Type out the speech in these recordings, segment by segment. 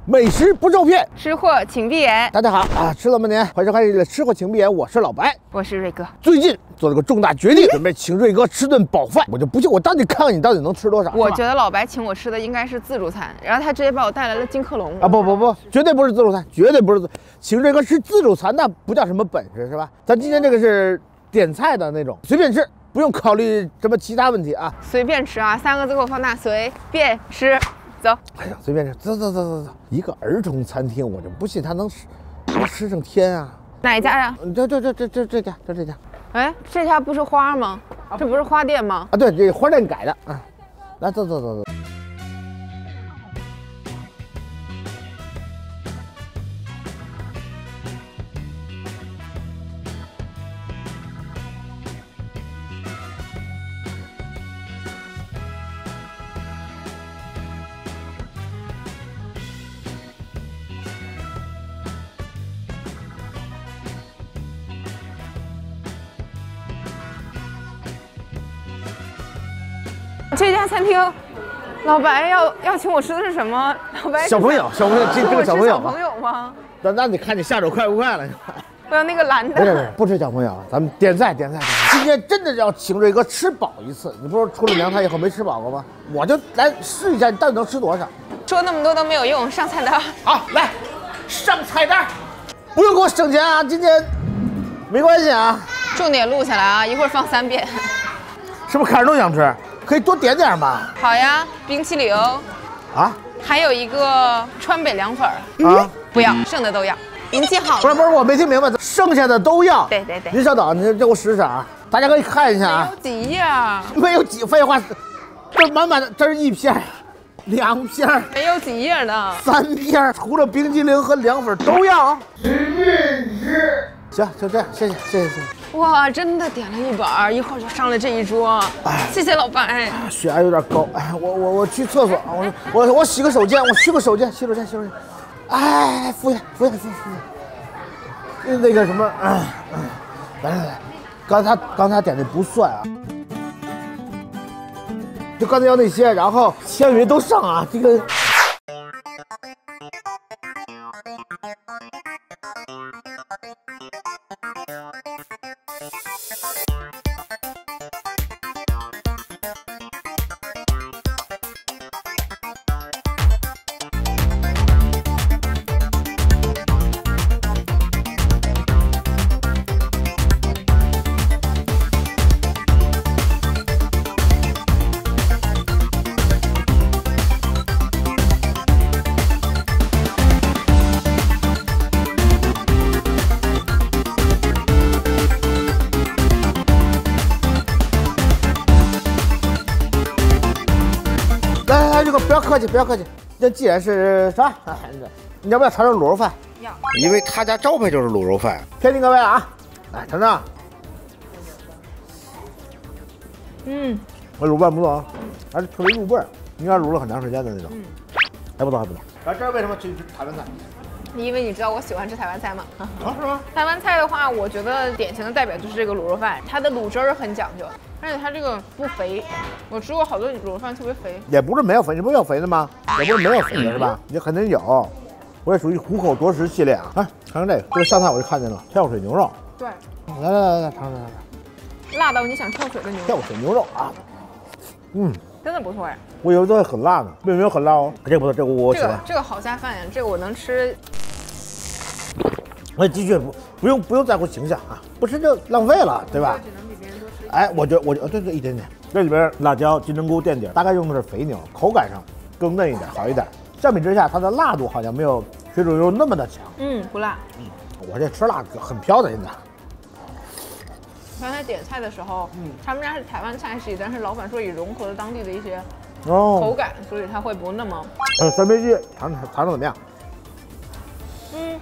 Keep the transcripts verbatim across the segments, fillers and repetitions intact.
美食不受骗， 吃货请闭眼。 大家好啊，吃了半年，欢迎收看这个吃货请闭眼，我是老白， 我是瑞哥。 最近做了个重大决定，准备请瑞哥吃顿饱饭，我就不信，我当你看看你到底能吃多少。 我觉得老白请我吃的应该是自助餐，然后他直接把我带来了金客隆啊！不不不，绝对不是自助餐，绝对不是自。请瑞哥吃自助餐那不叫什么本事是吧？咱今天这个是点菜的那种，随便吃，不用考虑什么其他问题啊。 随便吃啊，三个字给我放大，随便吃。走， 哎呀，随便吃，走走走走走。一个儿童餐厅，我就不信他能吃，能吃上天啊！ 哪一家呀？ 这这这这这这家，就这家。 哎，这家不是花吗？这不是花店吗？ 啊，对，这花店改的啊。来，走走走走。 这家餐厅，老白要要请我吃的是什么？老白小朋友，小朋友，这这个小朋友， 小朋友吗？ 那那你看你下手快不快了？ 我要那个蓝的。 不是不吃小朋友，咱们点菜点菜。今天真的要请瑞哥吃饱一次。你不是出了娘胎以后没吃饱过吗？我就来试一下，你到底能吃多少？ 说那么多都没有用，上菜单。 好，来上菜单，不用给我省钱啊，今天没关系啊。 重点录下来啊，一会儿放三遍。 是不是看着都想吃？可以多点点嘛。 好呀，冰淇淋哦。 啊？ 还有一个川北凉粉啊， 不要，剩的都要。您记好了。 不是不是，我没听明白，剩下的都要。 对对对。 您稍等，您给我使使啊，大家可以看一下啊。 没有几页啊？ 没有几，废话，这满满的，这是一片，两片， 没有几页呢。 三片，除了冰激凌和凉粉都要。使劲吃。行，就这样，谢谢谢谢谢谢。 哇，真的点了一板，一会儿就上了这一桌。谢谢老白。 血压有点高，哎，我我我去厕所，我我我洗个手间，我去个手间，洗手间洗手间。哎，服务员服务员服务员，那个什么，嗯嗯，来来来，刚才刚才点的不算啊，就刚才要那些，然后千元都上啊，这个。这个不要客气，不要客气。这既然是啥，你要不要尝尝卤肉饭？ 要， 因为他家招牌就是卤肉饭。骗你各位了啊！来尝尝。 嗯， 我卤饭不错啊，还是特别入味儿，应该卤了很长时间的那种。嗯，还不错，还不错。啊，这是为什么去去台湾菜？ 因为你知道我喜欢吃台湾菜吗？ 啊，是吗？ 台湾菜的话，我觉得典型的代表就是这个卤肉饭，它的卤汁儿很讲究。而且它这个不肥，我吃过好多卤肉饭特别肥， 也不是没有肥，你不是有肥的吗？也不是没有肥的是吧？你肯定有，我也属于虎口夺食系列啊。哎，尝尝这个，这个上菜我就看见了，跳水牛肉。 对， 来来来来，尝尝尝尝。 辣到你想跳水的牛肉。 跳水牛肉啊，嗯， 真的不错哎。 我以为都会很辣呢，并没有很辣哦。这个不错，这个我喜欢。 这个这个好下饭呀，这个我能吃。 我的确不不用不用在乎形象啊，不吃就浪费了，对吧？哎，我觉得我觉得对对一点点，这里边辣椒、金针菇垫底，大概用的是肥牛，口感上更嫩一点，好一点。相比之下，它的辣度好像没有水煮牛肉那么的强。 嗯，不辣。 嗯，我这吃辣很飘的现在。 刚才点菜的时候，嗯，他们家是台湾菜系，但是老板说也融合了当地的一些哦口感，所以它会不那么。 呃，三杯鸡尝尝尝尝怎么样？ 嗯。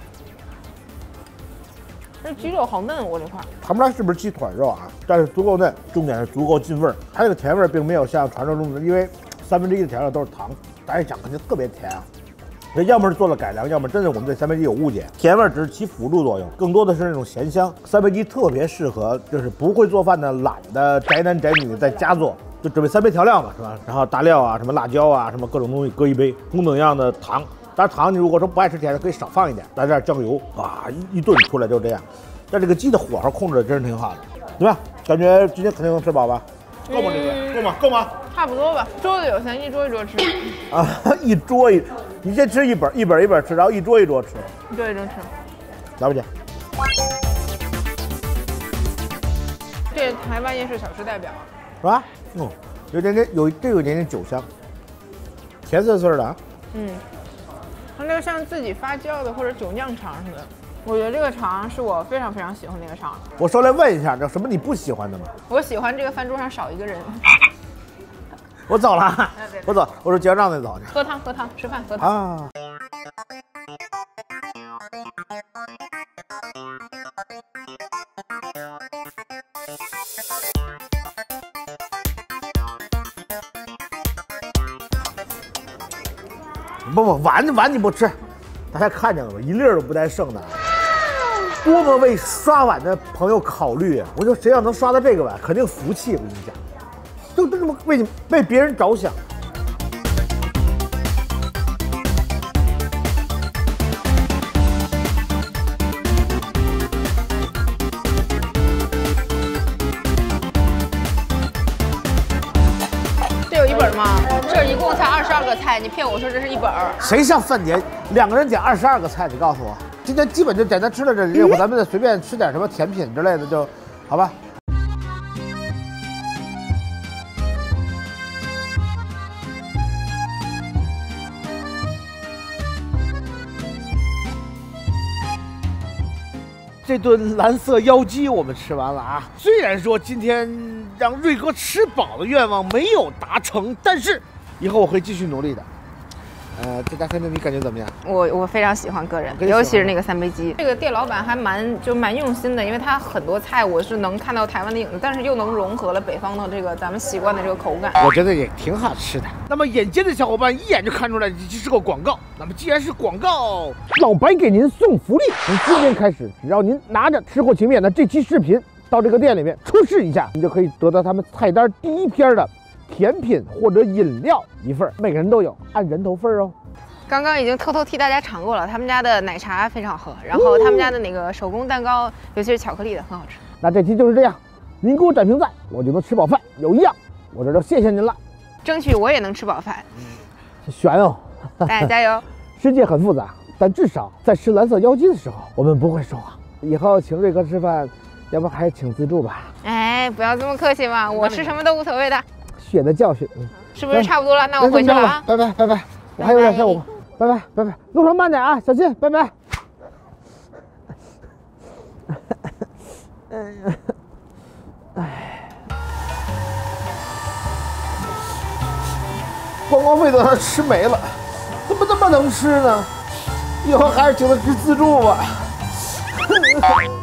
这鸡肉好嫩，我这块。 他们家是不是鸡腿肉啊？但是足够嫩，重点是足够进味儿。它这个甜味并没有像传说中的，因为三分之一的调料都是糖，大家一想肯定特别甜啊。这要么是做了改良，要么真的我们对三杯鸡有误解。甜味只是起辅助作用，更多的是那种咸香。三杯鸡特别适合就是不会做饭的懒的宅男宅女在家做，就准备三杯调料嘛，是吧？然后大料啊，什么辣椒啊，什么各种东西搁一杯，同等样的糖。 但是糖你如果说不爱吃甜的，可以少放一点，来点酱油啊，一一炖出来就这样。但这个鸡的火候控制的真是挺好的，对吧？感觉今天肯定能吃饱吧？够吗？这个够吗？够吗？ 差不多吧，桌子有咱一桌一桌吃。 啊，一桌一，你先吃一本，一本一本吃，然后一桌一桌吃， 一桌一桌吃。 来吧姐。 这是台湾夜市小吃代表， 是吧？嗯，有点点有这有一点点酒香，甜涩涩的啊。 嗯，它那个像自己发酵的或者酒酿肠似的。我觉得这个肠是我非常非常喜欢的那个肠。 我说来问一下，有什么你不喜欢的吗？ 我喜欢这个饭桌上少一个人。 我走了，我走，我说结账再走去。 喝汤喝汤，吃饭喝汤。 啊。不不，碗碗你不吃，大家看见了吗？一粒儿都不带剩的，多么为刷碗的朋友考虑啊！我说谁要能刷到这个碗，肯定福气。我跟你讲，就这么为你为别人着想。 这有一本吗？这一共才二十二个菜，你骗我说这是一本儿？ 谁像饭点两个人点二十二个菜？你告诉我，今天基本就简单吃了这一会儿，咱们再随便吃点什么甜品之类的就，好吧？这顿蓝色妖姬我们吃完了啊！虽然说今天让瑞哥吃饱的愿望没有达成，但是以后我会继续努力的。呃，这家餐厅你感觉怎么样？ 我我非常喜欢，个人，尤其是那个三杯鸡。这个店老板还蛮就蛮用心的，因为他很多菜我是能看到台湾的影子，但是又能融合了北方的这个咱们习惯的这个口感。 我觉得也挺好吃的。那么眼尖的小伙伴一眼就看出来这是个广告。那么既然是广告，老白给您送福利，从今天开始，只要您拿着吃货情面的这期视频到这个店里面出示一下，你就可以得到他们菜单第一篇的甜品或者饮料一份，每个人都有，按人头份哦。 刚刚已经偷偷替大家尝过了，他们家的奶茶非常好喝，然后他们家的那个手工蛋糕，尤其是巧克力的，很好吃。 那这期就是这样，您给我展评赞，我就能吃饱饭。有一样，我这就谢谢您了。 争取我也能吃饱饭。 悬哦， 大家加油！ 世界很复杂，但至少在吃蓝色妖姬的时候，我们不会说谎。以后请瑞哥吃饭，要不还是请自助吧？ 哎，不要这么客气嘛，我吃什么都无所谓的。 血的教训， 是不是差不多了？那我回去了啊！ 拜拜拜拜，我还有点事，我拜拜拜拜，路上慢点啊，小心，拜拜。哎，观光费都让他吃没了，怎么这么能吃呢？以后还是请他吃自助吧。